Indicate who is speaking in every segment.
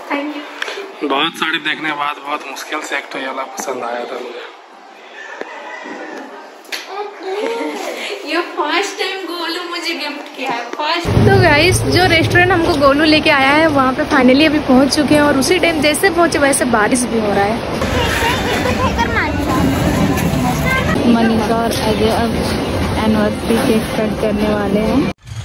Speaker 1: Thank you.
Speaker 2: बहुत साड़ी देखने के बाद बहुत मुश्किल से एक तो ये वाला पसंद आया था मुझे।
Speaker 1: ये फर्स्ट टाइम गोलू मुझे गिफ्ट किया है, फर्स्ट। तो गाइस जो रेस्टोरेंट हमको गोलू लेके आया है वहाँ पे फाइनली अभी पहुँच चुके हैं और उसी टाइम जैसे पहुँचे वैसे बारिश भी हो रहा है। मनीषा और अजय अब एनिवर्सरी केक कट करने वाले हैं।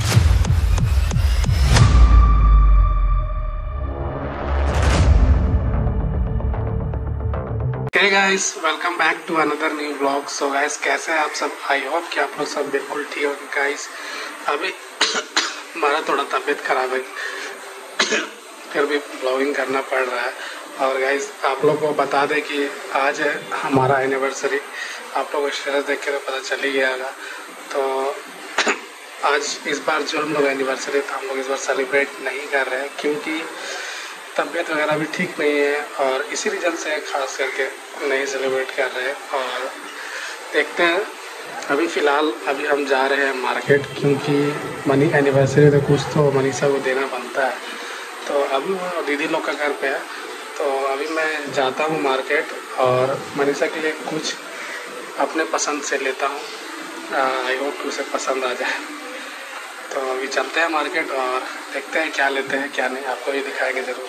Speaker 2: Hey guys, welcome back to another new blog. So guys, कैसे हैं आप सब? आई होप कि आप लोग सब बिल्कुल ठीक हो। गाइस अभी हमारा थोड़ा तबीयत खराब है फिर भी ब्लॉगिंग करना पड़ रहा है। और गाइस आप लोग को बता दें कि आज है हमारा एनिवर्सरी। आप लोग को स्टेटस देख के तो पता चल ही गया होगा। तो आज इस बार जो हम लोग एनिवर्सरी था हम लोग इस बार सेलिब्रेट नहीं कर रहे हैं क्योंकि तबीयत वगैरह भी ठीक नहीं है और इसी रीज़न से खास करके नहीं सेलिब्रेट कर रहे हैं। और देखते हैं अभी फ़िलहाल अभी हम जा रहे हैं मार्केट क्योंकि मनी एनिवर्सरी तो कुछ तो मनीषा को देना बनता है। तो अभी वो दीदी लोग का घर पे है तो अभी मैं जाता हूँ मार्केट और मनीषा के लिए कुछ अपने पसंद से लेता हूँ। आई होप उसे पसंद आ जाए। तो अभी चलते हैं मार्केट और देखते हैं क्या लेते हैं क्या नहीं, आपको भी दिखाएंगे ज़रूर।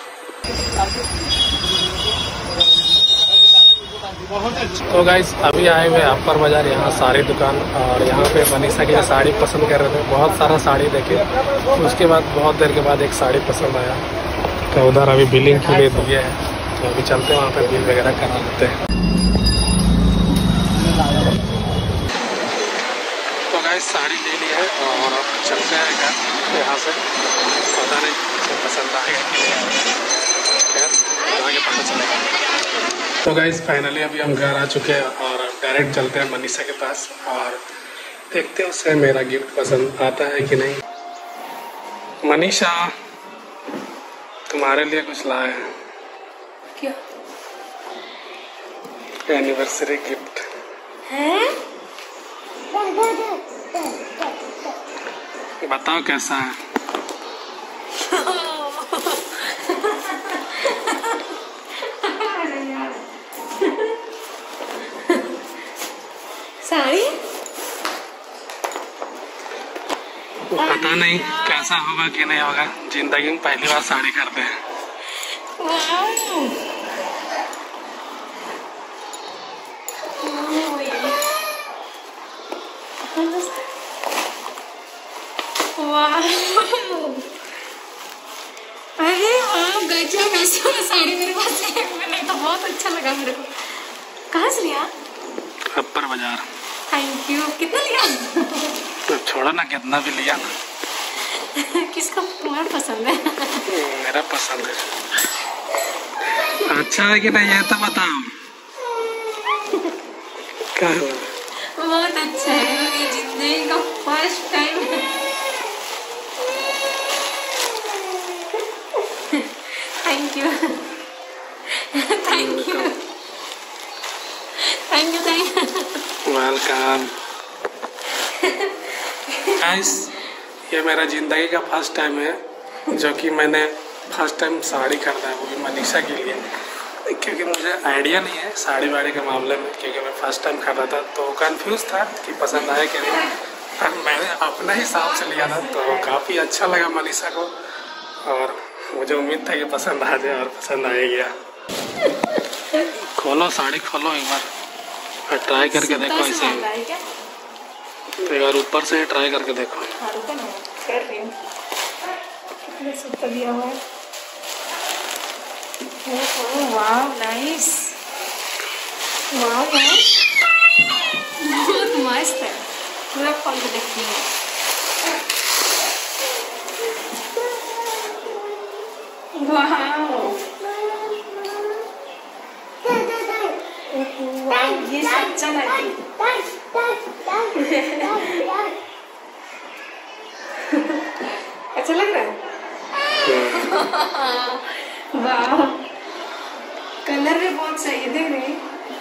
Speaker 2: तो गाइस अभी आए हुए अपर बाजार, यहाँ साड़ी दुकान, और यहाँ पे मनीषा की साड़ी पसंद कर रहे थे। बहुत सारा साड़ी देखे, उसके बाद बहुत देर के बाद एक साड़ी पसंद आया तो उधर अभी बिलिंग के लिए दिए है। तो अभी चलते हैं वहाँ पे बिल वगैरह करा लेते हैं। तो गाइस साड़ी ले ली है और अब चलते हैं घर यहाँ से। पता नहीं पसंद आएगा कि नहीं आगे पता चलेगा। तो गाइस फाइनली अभी हम घर आ चुके हैं और डायरेक्ट चलते हैं मनीषा के पास और देखते हैं उसे मेरा गिफ्ट पसंद आता है कि नहीं। मनीषा तुम्हारे लिए कुछ लाए हैं।
Speaker 1: क्या?
Speaker 2: एनिवर्सरी गिफ्ट
Speaker 1: है?
Speaker 2: बताओ कैसा है।
Speaker 1: साड़ी?
Speaker 2: पता नहीं कैसा होगा कि नहीं होगा, जिंदगी में पहली बार साड़ी करते हैं।
Speaker 1: अरे गजब, ऐसा साड़ी मेरे पास नहीं तो बहुत अच्छा लगा मेरे को। कहाँ से लिया?
Speaker 2: अपर बाजार।
Speaker 1: Thank you. कितना लिया?
Speaker 2: तो छोड़ो ना, कितना भी लिया ना।
Speaker 1: किसका तुम्हारा पसंद है?
Speaker 2: मेरा पसंद है। अच्छा है कि नहीं ये तो बताओ। क्या हुआ?
Speaker 1: बहुत अच्छा है, मेरी जिंदगी का फर्स्ट टाइम है। Thank you thank you thank you thank you.
Speaker 2: Welcome. Guys ये मेरा ज़िंदगी का फर्स्ट टाइम है जो कि मैंने फर्स्ट टाइम साड़ी खरीदा है, वो भी मनीषा के लिए। क्योंकि मुझे आइडिया नहीं है साड़ी वाड़ी के मामले में, क्योंकि मैं फर्स्ट टाइम खरीदा था तो कंफ्यूज था कि पसंद आए कि नहीं। पर मैंने अपने हिसाब से लिया था तो काफ़ी अच्छा लगा मनीषा को और मुझे उम्मीद था कि पसंद आ जाए और पसंद आ गया। खोलो साड़ी, खोलो एक बार ट्राई करके देखो। ऐसे एक बार ऊपर से ट्राई करके देखो।
Speaker 1: कर रही हूँ। कितना दिया हुआ है। वाव नाइस, वाव बहुत मस्त है। पूरा खोल के देखती हूँ। ये अच्छा लगता है। अच्छा लग रहा है। वाह, कलर भी बहुत सही है, देख रहे हैं।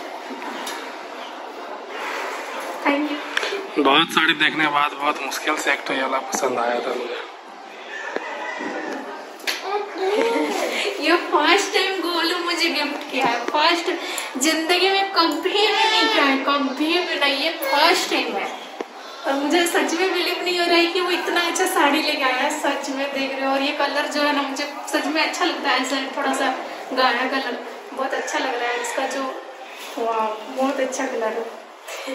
Speaker 1: Thank you.
Speaker 2: बहुत साड़ी देखने के बाद बहुत मुश्किल से एक तो ये वाला पसंद आया था मुझे।
Speaker 1: ये फर्स्ट टाइम गोलू मुझे गिफ्ट किया है। फर्स्ट जिंदगी में कभी भी नहीं किया है, कभी भी नहीं, ये फर्स्ट टाइम है। और मुझे सच में बिलीव नहीं हो रहा है कि वो इतना अच्छा साड़ी लेके आया है। सच में देख रहे हो, और ये कलर जो है ना मुझे सच में अच्छा लगता है। ऐसा थोड़ा सा गाढ़ा कलर बहुत अच्छा लग रहा है इसका, जो वाह बहुत अच्छा कलर है।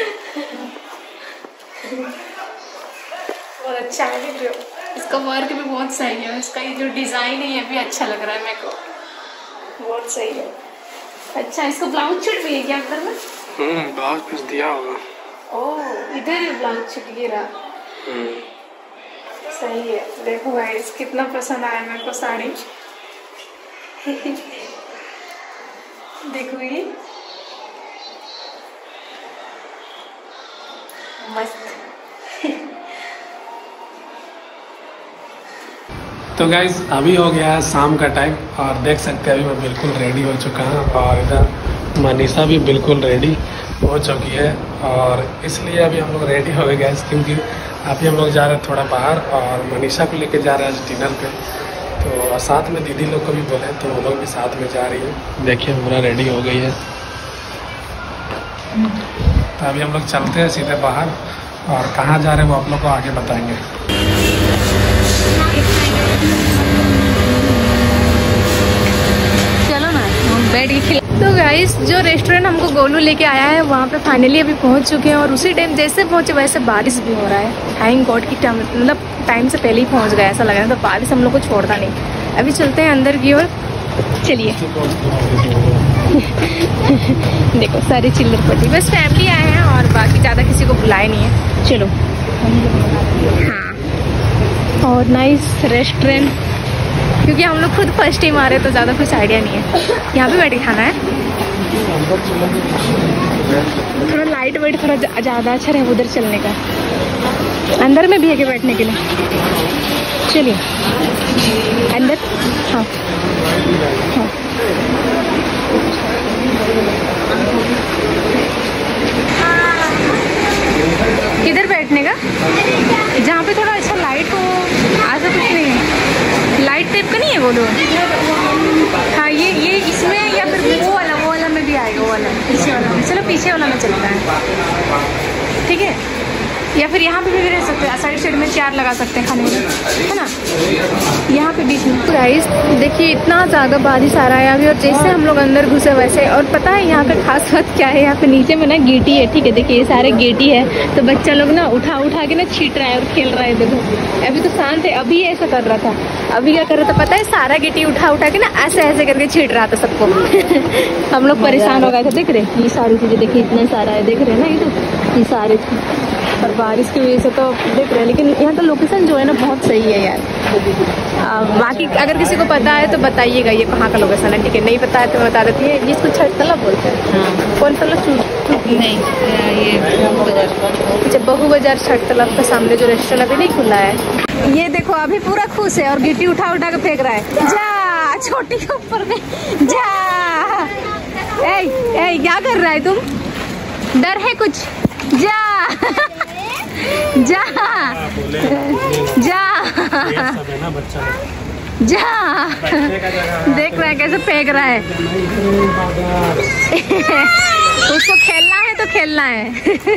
Speaker 1: बहुत अच्छा है, देख रहे हो इसका वर्क भी बहुत सही है। इसका ये जो डिजाइन है ये भी अच्छा लग रहा है मेरे को, बहुत सही है। अच्छा, इसको ब्लाउज छूट भी है क्या अंदर में?
Speaker 2: ब्लाउज पीस दिया होगा।
Speaker 1: ओह, इधर ही ब्लाउज छूट गिरा। सही है। देखो गाइस कितना पसंद आया मेरे को साड़ी। देखो ये मस्त।
Speaker 2: तो गाइज अभी हो गया है शाम का टाइम और देख सकते हैं अभी मैं बिल्कुल रेडी हो चुका हूँ और इधर मनीषा भी बिल्कुल रेडी हो चुकी है। और इसलिए अभी हम लोग रेडी हो गए गाइज, क्योंकि अभी हम लोग जा रहे हैं थोड़ा बाहर और मनीषा को लेके जा रहे हैं आज डिनर पे। तो साथ में दीदी लोग को भी बोले तो वो लोग भी साथ में जा रही है। देखिए पूरा रेडी हो गई है। तो अभी हम लोग चलते हैं सीधे बाहर और कहाँ जा रहे हैं वो आप लोग को आगे बताएंगे।
Speaker 1: चलो ना बैठ के खिला। तो गाइस जो रेस्टोरेंट हमको गोलू लेके आया है वहाँ पे फाइनली अभी पहुँच चुके हैं और उसी टाइम जैसे पहुँचे वैसे बारिश भी हो रहा है। थैंक गॉड की मतलब टाइम से पहले ही पहुँच गया, ऐसा लग रहा है। तो बारिश हम लोग को छोड़ता नहीं। अभी चलते हैं अंदर की ओर, चलिए। देखो सारी चिल्लर पट्टी, बस फैमिली आए हैं और बाकी ज़्यादा किसी को बुलाए नहीं है। चलो। हाँ, और नाइस रेस्टोरेंट, क्योंकि हम लोग खुद फर्स्ट टाइम आ रहे हैं तो ज़्यादा कुछ आइडिया नहीं है। यहाँ पे बैठ के खाना है। थोड़ा लाइट वेट थोड़ा ज़्यादा अच्छा रहे उधर चलने का। अंदर में भी है क्या बैठने के लिए? चलिए अंदर। हाँ हाँ, किधर बैठने का? जहाँ पे थोड़ा अच्छा लाइट हो। आगे कुछ नहीं है, लाइट टाइप का नहीं है वो लोग। हाँ ये इसमें या फिर वो वाला में भी आएगा, वो वाला पीछे वाला में। चलो पीछे वाला में चलता है, ठीक है। या फिर यहाँ पे भी रह सकते हैं, साइड में चेयर लगा सकते हैं खाने में, है ना। यहाँ पे बीच में गाइस देखिए इतना ज़्यादा बारिश आ रहा है अभी, और जैसे हम लोग अंदर घुसे वैसे। और पता है यहाँ का खास बात क्या है? यहाँ पे नीचे में ना गेटी है, ठीक है। देखिए ये सारे गेटी है, तो बच्चा लोग ना उठा के ना छीट रहा है और खेल रहा है। देखो अभी तो शांत है, अभी ऐसा कर रहा था। अभी क्या कर रहा था पता है? सारा गेटी उठा के ना ऐसे करके छीट रहा था सबको। हम लोग परेशान हो गए थे। देख रहे ये सारी चीज़ें, देखिए इतना सारा है, देख रहे हैं ना ये सारे। और बारिश की वजह से तो देख रहे हैं, लेकिन यहाँ का लोकेशन जो है ना बहुत सही है यार। बाकी अगर किसी को पता है तो बताइएगा ये कहाँ का लोकेशन है, ठीक है। नहीं पता है तो बता देती है। इसको छठ तालाब बोलते हैं। हाँ। कौन सा नहीं, ये अच्छा बहू बाजार छठ तालाब के सामने जो रेस्टोरेंट अभी नहीं खुला है। ये देखो अभी पूरा खुश है और गिट्टी उठा के फेंक रहा है। जा छोटी के ऊपर में जा। ए क्या कर रहा है तुम? डर है कुछ? जा जा जा जा। देख रहा है कैसे फेंक रहा है। उसको खेलना है तो खेलना है।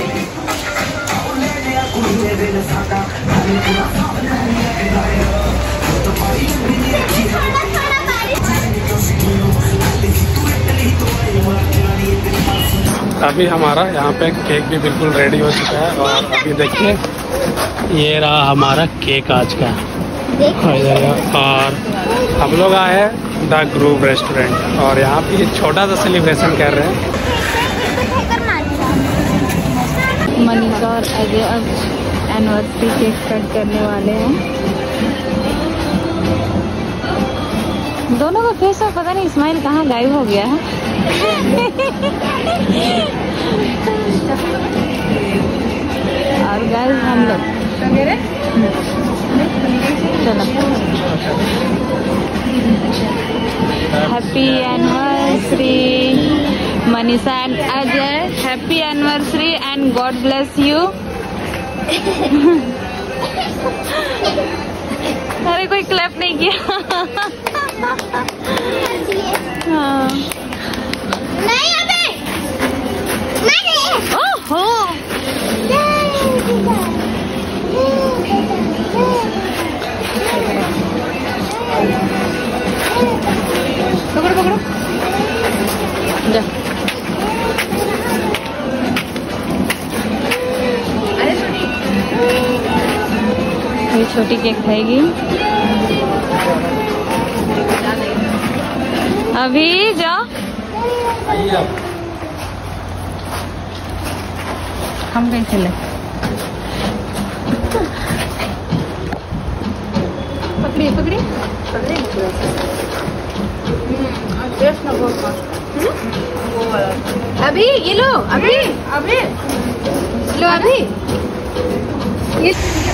Speaker 2: अभी हमारा यहाँ पे केक भी बिल्कुल रेडी हो चुका है और अभी देखिए ये रहा हमारा केक आज का। और हम लोग आए हैं द ग्रूव रेस्टोरेंट और यहाँ पे ये छोटा सा सेलिब्रेशन कर रहे हैं।
Speaker 1: मनीषा और अजय अब एनिवर्सरी केक कट करने वाले हैं। दोनों का फेस में पता नहीं स्माइल कहाँ गायब हो गया है। और गाइस हम लोग चलो happy anniversary Manisha and Ajay, happy anniversary and god bless you. अरे कोई क्लैप नहीं किया। हाँ
Speaker 3: नहीं अबे नहीं।
Speaker 1: ओहो पकड़ो पकड़ो जा। ये छोटी केक खाएगी अभी। जाओ हम कैसे ले पकड़िए पकड़िए पकड़िए। अभी ये लो अभी अभी लो अभी ये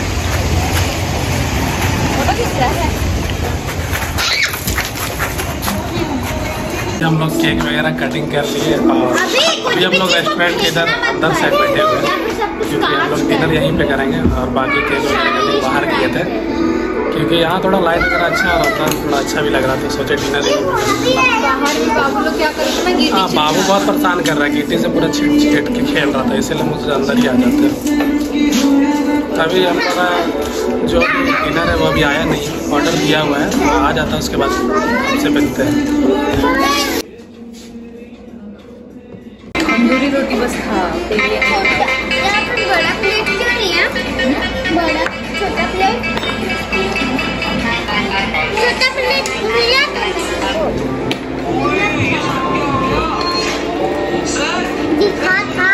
Speaker 2: हम लोग केक वगैरह कटिंग कर लिए और अभी हम लोग रेस्टोरेंट के इधर अंदर साइड बैठे हुए हैं क्योंकि हम लोग डिनर यहीं पे करेंगे और बाकी केक वगैरह बाहर किए थे क्योंकि यहाँ थोड़ा लाइट वगैरह अच्छा और अंदर थोड़ा अच्छा भी लग रहा था। सोचे डिनर यहीं पे करेंगे।
Speaker 1: बाबू लोग क्या कर रहे हैं?
Speaker 2: हाँ बाबू बहुत परेशान कर रहा है, गीटी से पूरा छिट के खेल रहा था, इसीलिए मुझे अंदर ही आ जाते हैं। अभी हमारा जो डिनर है वो अभी आया नहीं, ऑर्डर दिया हुआ है, आ जाता है उसके बाद हमसे मिलते हैं।
Speaker 1: तंदूरी रोटी बस खा
Speaker 3: बड़ा प्लेट क्यों नहीं है? बड़ा छोटा प्लेट मिला दिखा था।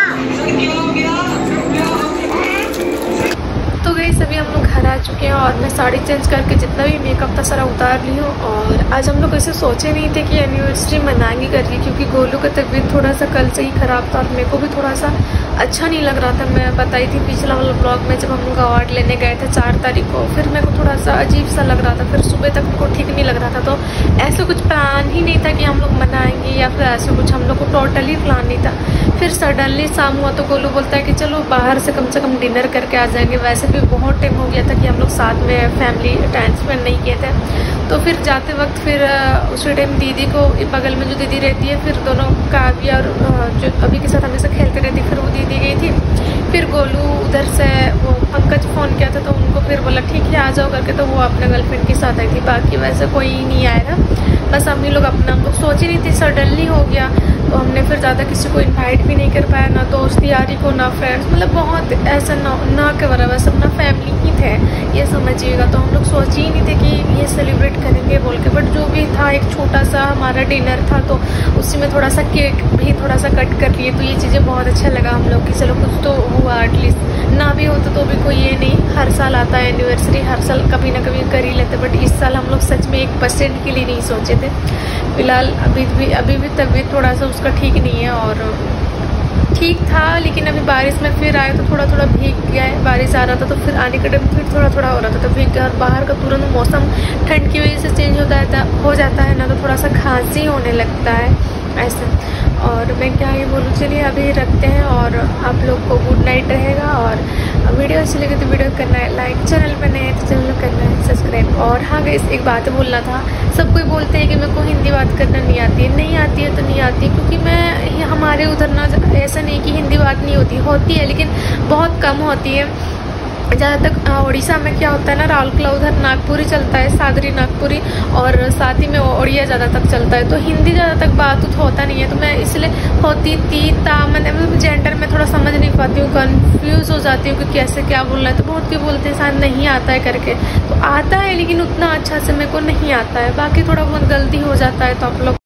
Speaker 1: तो गई सभी हम लोग घर आ चुके हैं और मैं साड़ी चेंज करके जितना भी मेकअप था सारा उतार ली हूँ। और आज हम लोग ऐसे सोचे नहीं थे कि एनिवर्सरी मनाएंगे करके, क्योंकि गोलू का तबीयत थोड़ा सा कल से ही ख़राब था और मेरे को भी थोड़ा सा अच्छा नहीं लग रहा था। मैं बताई थी पिछला वाला ब्लॉग में जब हम लोग अवार्ड लेने गए थे 4 तारीख को, फिर मेरे को थोड़ा सा अजीब सा लग रहा था, फिर सुबह तक मेरे को ठीक नहीं लग रहा था। तो ऐसा कुछ प्लान ही नहीं था कि हम लोग मनाएंगे या फिर ऐसा कुछ, हम लोग को टोटली प्लान नहीं था। फिर सडनली शाम हुआ तो गोलू बोलता है कि चलो बाहर से कम डिनर करके आ जाएंगे। वैसे भी बहुत टाइम हो गया था कि हम लोग साथ में फैमिली टाइम स्पेंड नहीं किए थे। तो फिर जाते वक्त फिर उसी टाइम दीदी को बगल में जो दीदी रहती है, फिर दोनों काव्या और जो अभी के साथ हमेशा खेलते रहती, फिर वो दीदी गई थी। फिर गोलू उधर से वो पंकज फ़ोन किया था तो उनको फिर बोला ठीक है आ जाओ करके, तो वो अपने गर्लफ्रेंड के साथ आई थी। बाकी वैसे कोई नहीं आया था, बस हम ही लोग अपना, हम लोग सोच ही नहीं थी, सडनली हो गया। तो हमने फिर ज़्यादा किसी को इनवाइट भी नहीं कर पाया, ना दोस्त यारी को ना फ्रेंड्स, मतलब बहुत ऐसा ना के बराबर सब ना फैमिली ही थे, ये समझिएगा। तो हम लोग सोच ही नहीं थे कि ये सेलिब्रेट करेंगे बोल के, बट जो भी था एक छोटा सा हमारा डिनर था, तो उसी में थोड़ा सा केक भी थोड़ा सा कट कर लिए। तो ये चीज़ें बहुत अच्छा लगा हम लोग कि चलो कुछ तो हुआ, एटलीस्ट ना भी होता तो भी कोई ये नहीं, हर साल आता है एनिवर्सरी, हर साल कभी ना कभी कर ही लेते, बट इस साल हम लोग सच में 1% के लिए नहीं सोचे थे। फिलहाल अभी भी तबीयत थोड़ा सा उसका ठीक नहीं है और ठीक था, लेकिन अभी बारिश में फिर आए तो थोड़ा भीग गया है। बारिश आ रहा था तो फिर आने के टाइम फिर थोड़ा हो रहा था तो भीग गया। और बाहर का तुरंत मौसम ठंड की वजह से चेंज हो जाता है ना, तो थोड़ा सा खांसी होने लगता है ऐसे। और मैं क्या ये बोलूँ, चलिए अभी रखते हैं और आप लोग को गुड नाइट रहेगा। और वीडियो अच्छी लगे तो वीडियो करना है लाइक, चैनल पर नए तो चैनल करना है सब्सक्राइब। और हाँ गाइस एक बात बोलना था, सब कोई बोलते हैं कि मेरे को हिंदी बात करना नहीं आती है, नहीं आती है तो नहीं आती है, क्योंकि मैं हमारे उधर ना ऐसा नहीं कि हिंदी बात नहीं होती है, लेकिन बहुत कम होती है। जहाँ तक उड़ीसा में क्या होता है ना, राउरकेला उधर नागपुरी चलता है, सादरी नागपुरी, और साथ ही में उड़िया ज़्यादा तक चलता है, तो हिंदी ज़्यादा तक बात होता नहीं है। तो मैं इसलिए होती मतलब जेंडर में थोड़ा समझ नहीं पाती हूँ, कंफ्यूज हो जाती हूँ कि कैसे क्या बोलना है। तो बहुत कोई बोलते हैं शायद नहीं आता है करके, तो आता है लेकिन उतना अच्छा से मेरे को नहीं आता है, बाकी थोड़ा बहुत गलती हो जाता है। तो आप लोग